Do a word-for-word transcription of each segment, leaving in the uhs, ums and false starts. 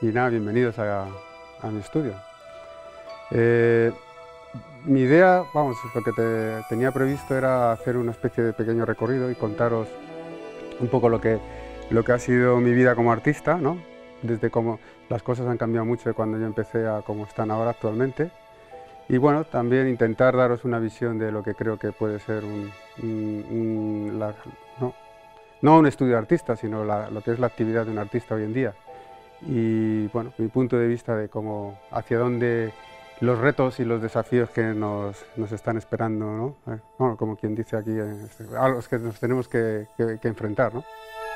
nada, bienvenidos a, a mi estudio. Eh, mi idea, vamos, lo que te, tenía previsto era hacer una especie de pequeño recorrido y contaros un poco lo que, lo que ha sido mi vida como artista, ¿no? Desde cómo las cosas han cambiado mucho de cuando yo empecé a cómo están ahora actualmente. Y bueno, también intentar daros una visión de lo que creo que puede ser un, un, un la, no, no un estudio de artista, sino la, lo que es la actividad de un artista hoy en día. Y bueno, mi punto de vista de cómo, hacia dónde los retos y los desafíos que nos, nos están esperando, ¿no? Eh, bueno, como quien dice aquí, eh, a los que nos tenemos que, que, que enfrentar, ¿no?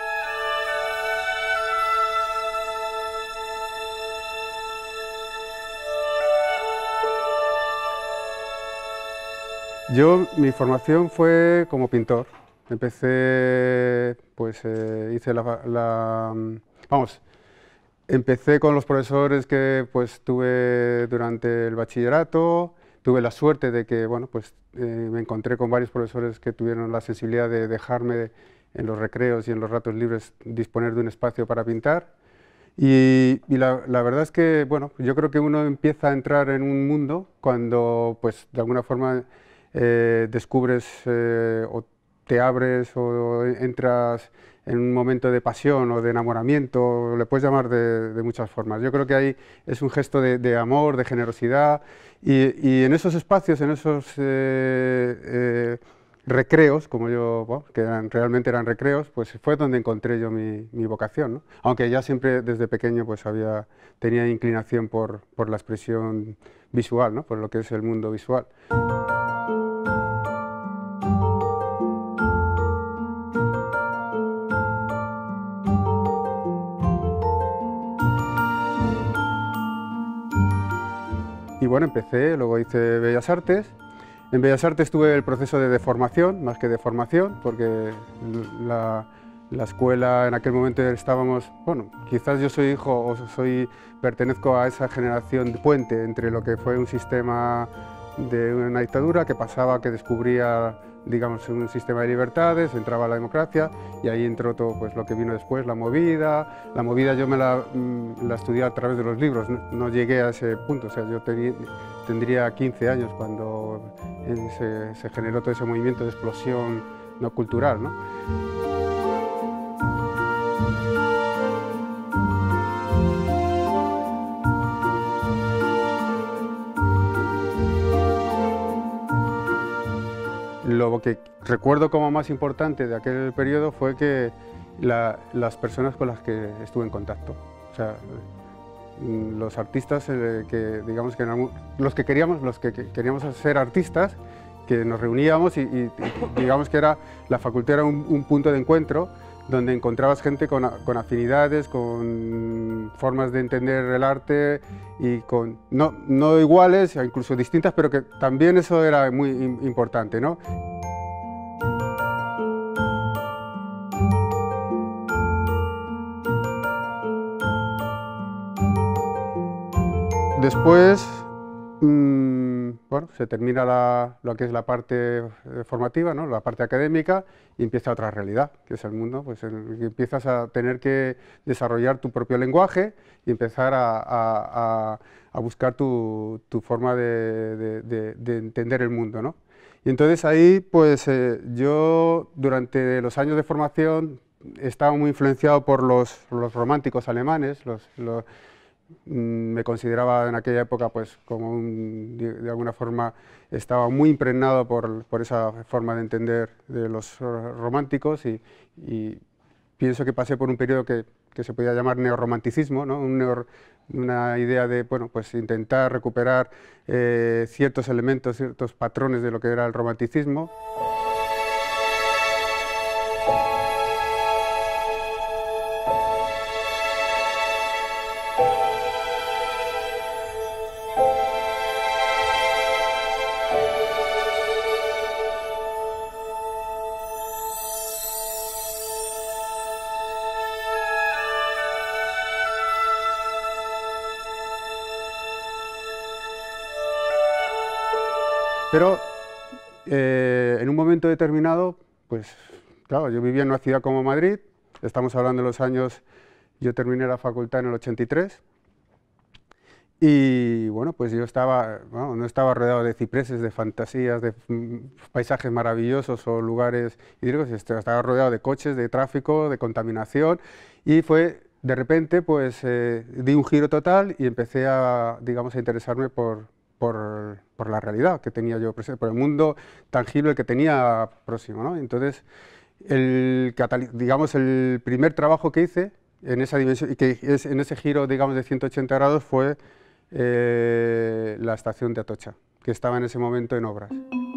Yo, mi formación fue como pintor. Empecé, pues eh, hice la, la, vamos, empecé con los profesores que pues tuve durante el bachillerato. Tuve la suerte de que, bueno, pues eh, me encontré con varios profesores que tuvieron la sensibilidad de dejarme en los recreos y en los ratos libres disponer de un espacio para pintar. Y, y la, la verdad es que, bueno, yo creo que uno empieza a entrar en un mundo cuando, pues, de alguna forma eh, descubres eh, o te abres o entras en un momento de pasión o de enamoramiento, le puedes llamar de, de muchas formas. Yo creo que ahí es un gesto de, de amor, de generosidad, y, y en esos espacios, en esos eh, eh, recreos, como yo, bueno, que eran, realmente eran recreos, pues fue donde encontré yo mi, mi vocación, ¿no? Aunque ya siempre desde pequeño pues había, tenía inclinación por, por la expresión visual, ¿no? Por lo que es el mundo visual. Y bueno, empecé, luego hice Bellas Artes. En Bellas Artes tuve el proceso de deformación, más que de formación, porque la, la escuela en aquel momento estábamos, bueno, quizás yo soy hijo o soy, pertenezco a esa generación de puente entre lo que fue un sistema de una dictadura que pasaba, que descubría, digamos, un sistema de libertades, entraba la democracia y ahí entró todo pues, lo que vino después, la movida. La movida yo me la, la estudié a través de los libros, no, no llegué a ese punto, o sea, yo tenía, tendría quince años cuando se, se generó todo ese movimiento de explosión no cultural, ¿no? Lo que recuerdo como más importante de aquel periodo fue que la, las personas con las que estuve en contacto, o sea, los artistas eh, que digamos que algún, los que queríamos los que, que queríamos ser artistas, que nos reuníamos y, y, y digamos que era la facultad era un, un punto de encuentro donde encontrabas gente con, con afinidades, con formas de entender el arte y con no, no iguales, incluso distintas, pero que también eso era muy importante, ¿no? Después, mmm, bueno, se termina la, lo que es la parte formativa, ¿no? La parte académica, y empieza otra realidad, que es el mundo, pues en el que empiezas a tener que desarrollar tu propio lenguaje y empezar a, a, a, a buscar tu, tu forma de, de, de, de entender el mundo, ¿no? Y entonces ahí, pues eh, yo durante los años de formación estaba muy influenciado por los, los románticos alemanes, los, los me consideraba en aquella época pues como un, de alguna forma estaba muy impregnado por, por esa forma de entender de los románticos y, y pienso que pasé por un periodo que, que se podía llamar neorromanticismo, ¿no? un neo, una idea de bueno, pues intentar recuperar eh, ciertos elementos, ciertos patrones de lo que era el romanticismo. Pero eh, en un momento determinado, pues claro, yo vivía en una ciudad como Madrid, estamos hablando de los años, yo terminé la facultad en el ochenta y tres, Y bueno, pues yo estaba, bueno, no estaba rodeado de cipreses, de fantasías, de mm, paisajes maravillosos o lugares hídricos, est- estaba rodeado de coches, de tráfico, de contaminación, y fue, de repente, pues eh, di un giro total y empecé a, digamos, a interesarme por, por, por la realidad que tenía yo presente, por el mundo tangible que tenía próximo, ¿no? Entonces, el, catali- digamos, el primer trabajo que hice en esa dimensión, y que es en ese giro, digamos, de ciento ochenta grados fue eh, la estación de Atocha, que estaba en ese momento en obras.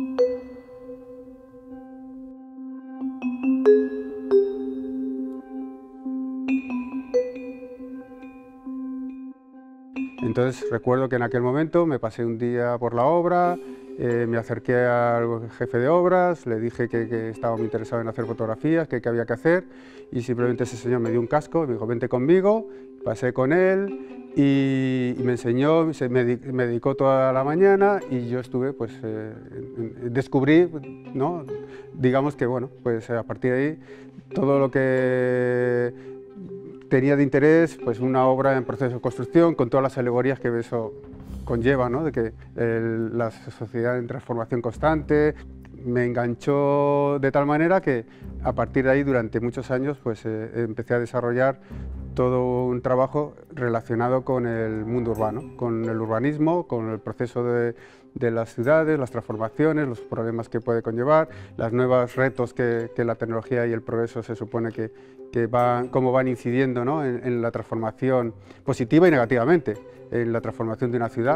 Entonces recuerdo que en aquel momento me pasé un día por la obra, eh, me acerqué al jefe de obras, le dije que, que estaba muy interesado en hacer fotografías, que qué había que hacer, y simplemente ese señor me dio un casco, me dijo vente conmigo, pasé con él y, y me enseñó, se me, me, dedicó toda la mañana y yo estuve, pues eh, descubrí, ¿no? Digamos que bueno, pues a partir de ahí todo lo que tenía de interés, pues una obra en proceso de construcción con todas las alegorías que eso conlleva, ¿no? De que el, la sociedad en transformación constante. Me enganchó de tal manera que a partir de ahí durante muchos años pues eh, empecé a desarrollar todo un trabajo relacionado con el mundo urbano, con el urbanismo, con el proceso de, de las ciudades, las transformaciones, los problemas que puede conllevar, los nuevos retos que, que la tecnología y el progreso se supone que, que van, cómo van incidiendo, ¿no? en, en la transformación positiva y negativamente, en la transformación de una ciudad.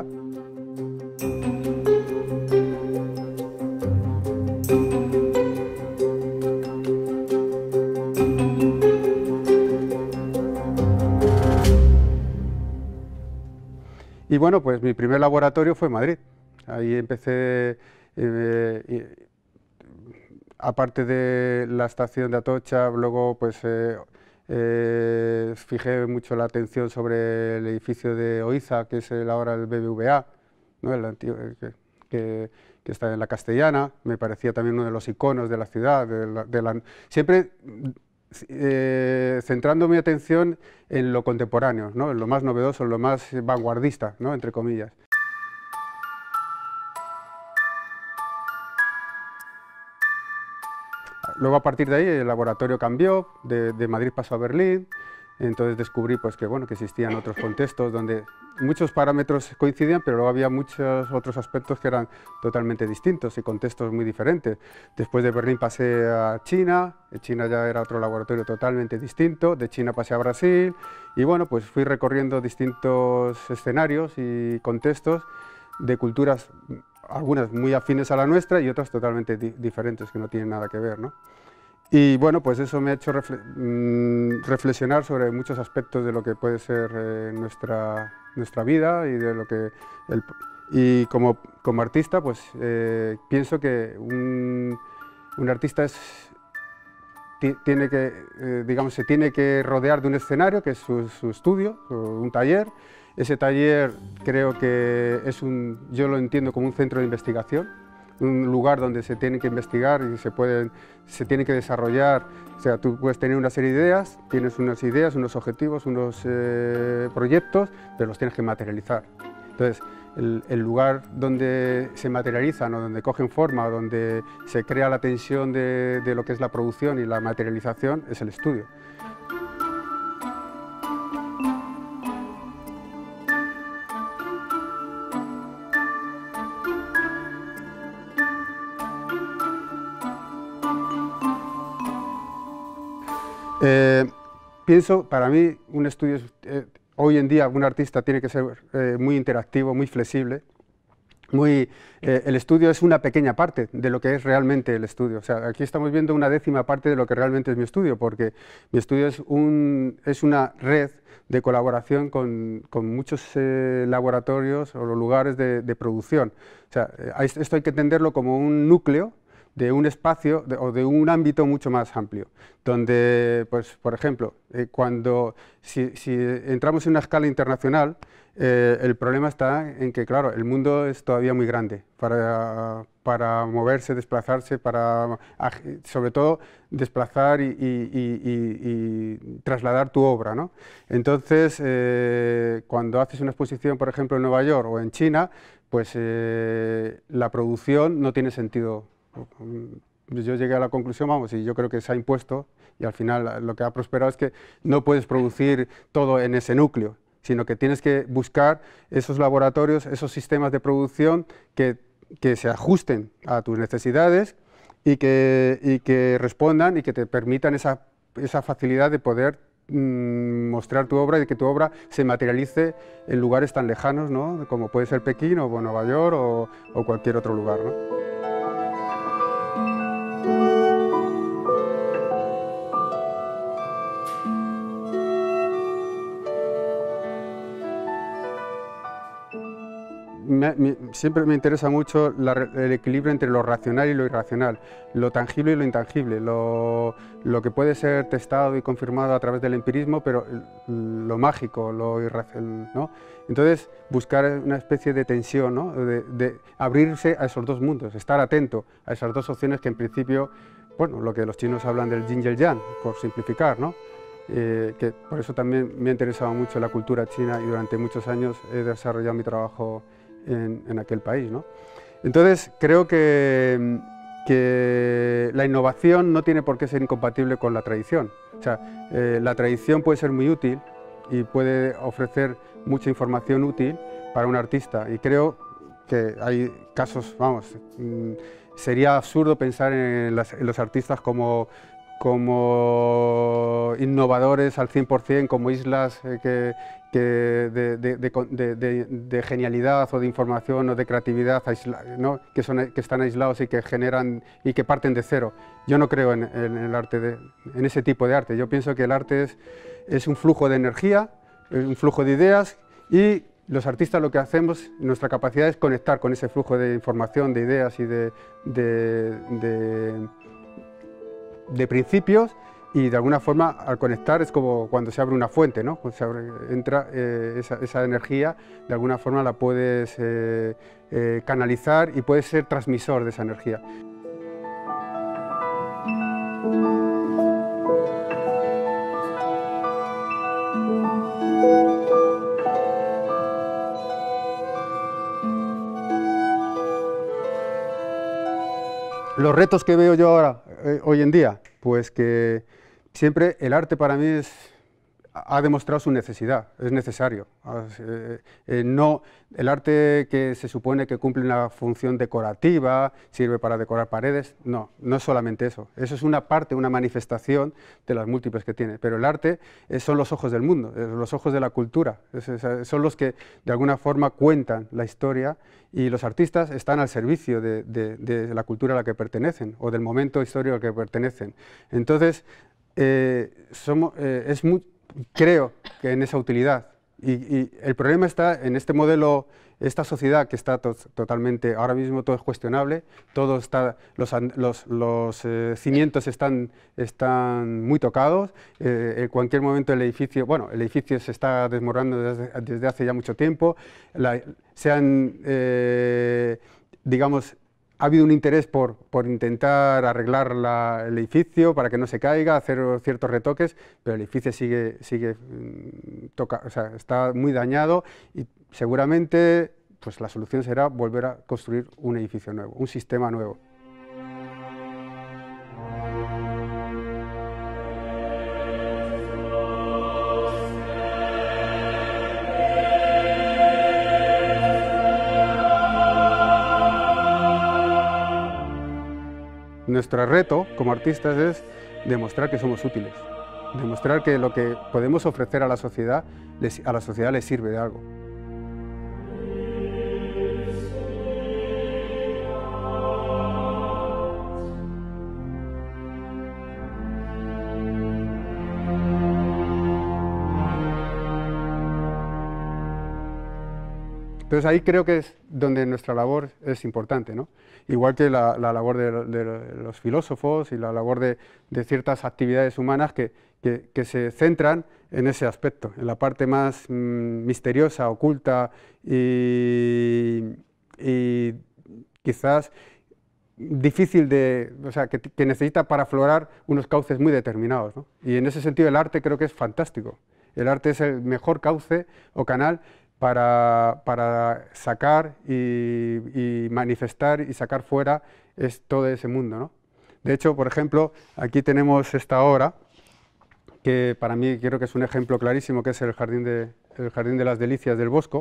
Y bueno, pues mi primer laboratorio fue en Madrid. Ahí empecé, eh, aparte de la estación de Atocha, luego pues eh, eh, fijé mucho la atención sobre el edificio de Oiza, que es el, ahora el B B V A, ¿no? El antiguo, que, que, que está en la Castellana. Me parecía también uno de los iconos de la ciudad. De la, de la, siempre Eh, centrando mi atención en lo contemporáneo, ¿no? En lo más novedoso, en lo más vanguardista, ¿no? Entre comillas. Luego a partir de ahí el laboratorio cambió, de, de Madrid pasó a Berlín, entonces descubrí pues, que, bueno, que existían otros contextos donde muchos parámetros coincidían, pero luego había muchos otros aspectos que eran totalmente distintos y contextos muy diferentes. Después de Berlín pasé a China, en China ya era otro laboratorio totalmente distinto, de China pasé a Brasil y bueno, pues fui recorriendo distintos escenarios y contextos de culturas, algunas muy afines a la nuestra y otras totalmente di diferentes, que no tienen nada que ver, ¿no? Y bueno, pues eso me ha hecho refle mmm, reflexionar sobre muchos aspectos de lo que puede ser eh, nuestra, nuestra vida y de lo que... El, y como, como artista, pues eh, pienso que un, un artista es, tiene que, eh, digamos, se tiene que rodear de un escenario, que es su, su estudio, un taller. Ese taller creo que es un, yo lo entiendo como un centro de investigación, un lugar donde se tiene que investigar y se, pueden, se tiene que desarrollar. O sea, tú puedes tener una serie de ideas, tienes unas ideas, unos objetivos, unos eh, proyectos, pero los tienes que materializar. Entonces, el, el lugar donde se materializan o donde cogen forma, donde se crea la tensión de, de lo que es la producción y la materialización, es el estudio. Eh, pienso, para mí, un estudio, eh, hoy en día un artista tiene que ser eh, muy interactivo, muy flexible. Muy, eh, el estudio es una pequeña parte de lo que es realmente el estudio. O sea, aquí estamos viendo una décima parte de lo que realmente es mi estudio, porque mi estudio es, un, es una red de colaboración con, con muchos eh, laboratorios o lugares de, de producción. O sea, esto hay que entenderlo como un núcleo de un espacio de, o de un ámbito mucho más amplio, donde, pues, por ejemplo, eh, cuando, si, si entramos en una escala internacional, eh, el problema está en que, claro, el mundo es todavía muy grande para, para moverse, desplazarse, para, sobre todo, desplazar y, y, y, y trasladar tu obra, ¿no? Entonces, eh, cuando haces una exposición, por ejemplo, en Nueva York o en China, pues eh, la producción no tiene sentido. Yo llegué a la conclusión, vamos, y yo creo que se ha impuesto, y al final lo que ha prosperado es que no puedes producir todo en ese núcleo, sino que tienes que buscar esos laboratorios, esos sistemas de producción que, que se ajusten a tus necesidades y que, y que respondan y que te permitan esa, esa facilidad de poder mmm, mostrar tu obra y de que tu obra se materialice en lugares tan lejanos, ¿no? Como puede ser Pekín o Nueva York o, o cualquier otro lugar, ¿no? Me, me, siempre me interesa mucho la, el equilibrio entre lo racional y lo irracional, lo tangible y lo intangible, lo, lo que puede ser testado y confirmado a través del empirismo, pero lo mágico, lo irracional, ¿no? Entonces, buscar una especie de tensión, ¿no? de, de abrirse a esos dos mundos, estar atento a esas dos opciones que en principio, bueno, lo que los chinos hablan del yin y el yang, por simplificar, ¿no? Eh, que por eso también me ha interesado mucho la cultura china y durante muchos años he desarrollado mi trabajo En, en aquel país, ¿no? Entonces, creo que, que la innovación no tiene por qué ser incompatible con la tradición. O sea, eh, la tradición puede ser muy útil y puede ofrecer mucha información útil para un artista, y creo que hay casos, vamos, mmm, sería absurdo pensar en, las, en los artistas como como innovadores al cien por cien, como islas eh, que, que de, de, de, de, de genialidad o de información o de creatividad, ¿no? que, son, que están aislados y que generan y que parten de cero. Yo no creo en, en el arte de, en ese tipo de arte. Yo pienso que el arte es, es un flujo de energía, un flujo de ideas, y los artistas lo que hacemos, nuestra capacidad es conectar con ese flujo de información, de ideas y de, de, de de principios, y de alguna forma al conectar es como cuando se abre una fuente, ¿no? Cuando se abre, entra eh, esa, esa energía, de alguna forma la puedes eh, eh, canalizar y puedes ser transmisor de esa energía. Los retos que veo yo ahora, eh, hoy en día, pues que siempre el arte para mí es, ha demostrado su necesidad, es necesario. Eh, eh, no, el arte que se supone que cumple una función decorativa, sirve para decorar paredes, no, no es solamente eso. Eso es una parte, una manifestación de las múltiples que tiene, pero el arte es, son los ojos del mundo, es los ojos de la cultura, es, es, son los que de alguna forma cuentan la historia, y los artistas están al servicio de, de, de la cultura a la que pertenecen o del momento histórico al que pertenecen. Entonces, eh, somos, eh, es muy, creo que en esa utilidad. Y, y el problema está en este modelo, esta sociedad que está to totalmente, ahora mismo todo es cuestionable, todo está, los, los, los eh, cimientos están, están muy tocados, eh, en cualquier momento el edificio, bueno, el edificio se está desmoronando desde, desde hace ya mucho tiempo, la, se han, eh, digamos, ha habido un interés por, por intentar arreglar la, el edificio para que no se caiga, hacer ciertos retoques, pero el edificio sigue, sigue toca, o sea, está muy dañado, y seguramente pues, la solución será volver a construir un edificio nuevo, un sistema nuevo. Nuestro reto como artistas es demostrar que somos útiles, demostrar que lo que podemos ofrecer a la sociedad, a la sociedad le sirve de algo. Entonces ahí creo que es donde nuestra labor es importante, ¿no? Igual que la, la labor de, de los filósofos y la labor de, de ciertas actividades humanas que, que, que se centran en ese aspecto, en la parte más mmm, misteriosa, oculta y, y quizás difícil de, o sea, que, que necesita para aflorar unos cauces muy determinados, ¿no? Y en ese sentido el arte creo que es fantástico. El arte es el mejor cauce o canal para, para sacar y, y manifestar y sacar fuera es todo ese mundo, ¿no? De hecho, por ejemplo, aquí tenemos esta obra, que para mí creo que es un ejemplo clarísimo, que es el Jardín de, el Jardín de las Delicias del Bosco,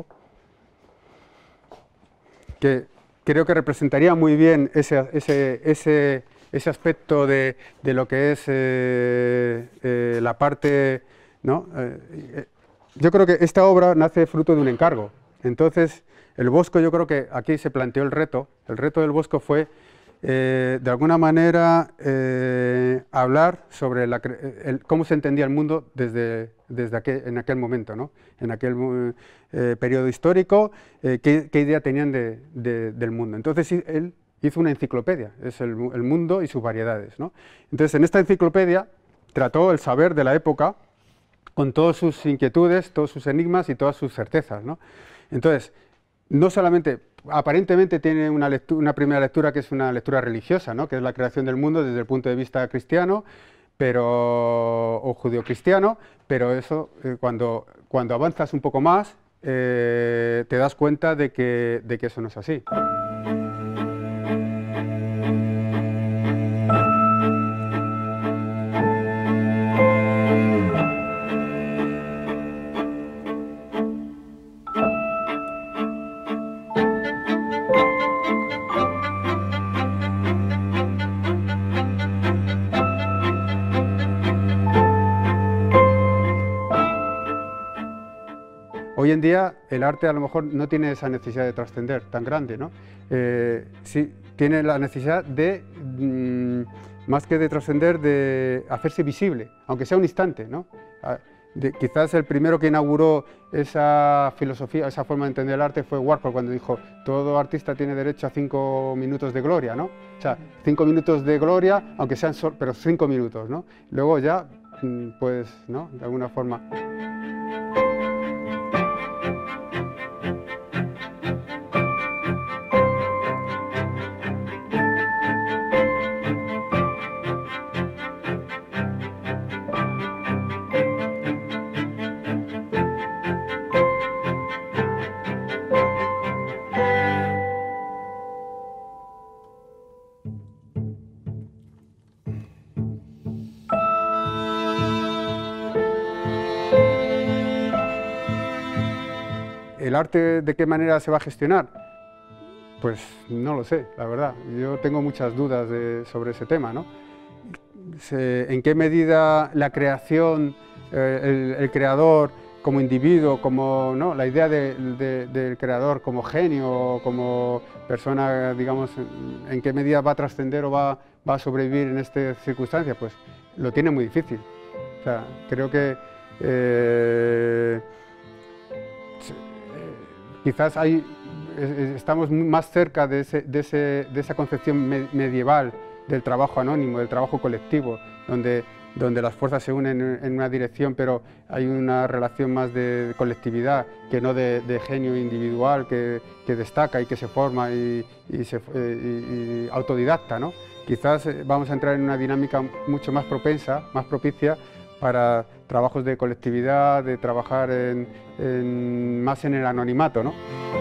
que creo que representaría muy bien ese, ese, ese, ese aspecto de, de lo que es eh, eh, la parte, ¿no? Eh, yo creo que esta obra nace fruto de un encargo. Entonces, el Bosco, yo creo que aquí se planteó el reto. El reto del Bosco fue, eh, de alguna manera, eh, hablar sobre la, el, cómo se entendía el mundo desde, desde aquel, en aquel momento, ¿no? En aquel eh, periodo histórico, eh, qué, qué idea tenían de, de, del mundo. Entonces, él hizo una enciclopedia, es el, el mundo y sus variedades, ¿no? Entonces, en esta enciclopedia trató el saber de la época, con todas sus inquietudes, todos sus enigmas y todas sus certezas, ¿no? Entonces, no solamente, aparentemente tiene una, lectura, una primera lectura que es una lectura religiosa, ¿no? Que es la creación del mundo desde el punto de vista cristiano, pero, o judeocristiano, pero eso, eh, cuando, cuando avanzas un poco más, eh, te das cuenta de que, de que eso no es así. Hoy en día el arte a lo mejor no tiene esa necesidad de trascender tan grande, ¿no? Eh, sí, tiene la necesidad de, mmm, más que de trascender, de hacerse visible, aunque sea un instante, ¿no? De, quizás el primero que inauguró esa filosofía, esa forma de entender el arte fue Warhol, cuando dijo, todo artista tiene derecho a cinco minutos de gloria, ¿no? O sea, cinco minutos de gloria, aunque sean solo, pero cinco minutos, ¿no? Luego ya, pues, ¿no? De alguna forma. ¿El arte de qué manera se va a gestionar? Pues no lo sé, la verdad. Yo tengo muchas dudas de, sobre ese tema, ¿no? Se, ¿En qué medida la creación, eh, el, el creador como individuo, como, ¿no? La idea de, de, del creador como genio, como persona, digamos, en, en qué medida va a trascender o va, va a sobrevivir en estas circunstancias? Pues lo tiene muy difícil. O sea, creo que eh, quizás hay, estamos más cerca de, ese, de, ese, de esa concepción me, medieval del trabajo anónimo, del trabajo colectivo, donde, donde las fuerzas se unen en una dirección, pero hay una relación más de colectividad que no de, de genio individual que, que destaca y que se forma y, y, se, y, y autodidacta, ¿no? Quizás vamos a entrar en una dinámica mucho más propensa, más propicia para trabajos de colectividad, de trabajar en, en, más en el anonimato, ¿no?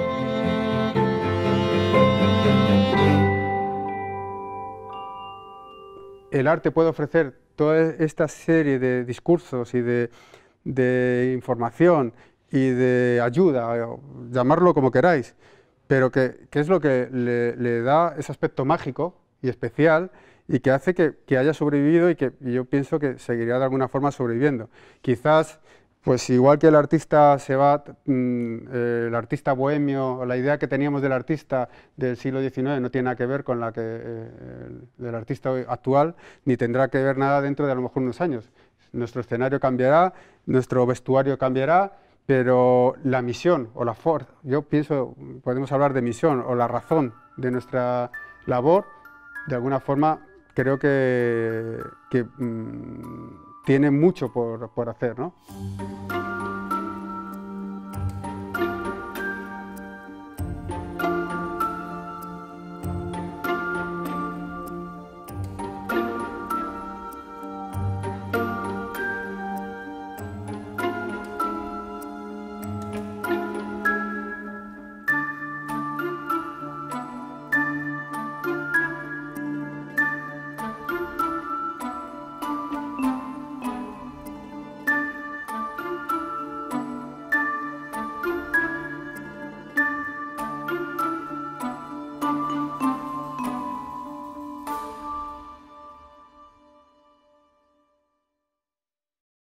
El arte puede ofrecer toda esta serie de discursos y de, de información y de ayuda, llamarlo como queráis, pero que, que es lo que le, le da ese aspecto mágico y especial y que hace que, que haya sobrevivido y que y yo pienso que seguiría de alguna forma sobreviviendo. Quizás, pues igual que el artista se va, mmm, eh, el artista bohemio, la idea que teníamos del artista del siglo diecinueve no tiene nada que ver con la que, eh, del artista actual, ni tendrá que ver nada dentro de a lo mejor unos años. Nuestro escenario cambiará, nuestro vestuario cambiará, pero la misión o la fuerza, yo pienso, podemos hablar de misión o la razón de nuestra labor, de alguna forma creo que, que mmm, tiene mucho por, por hacer, ¿no?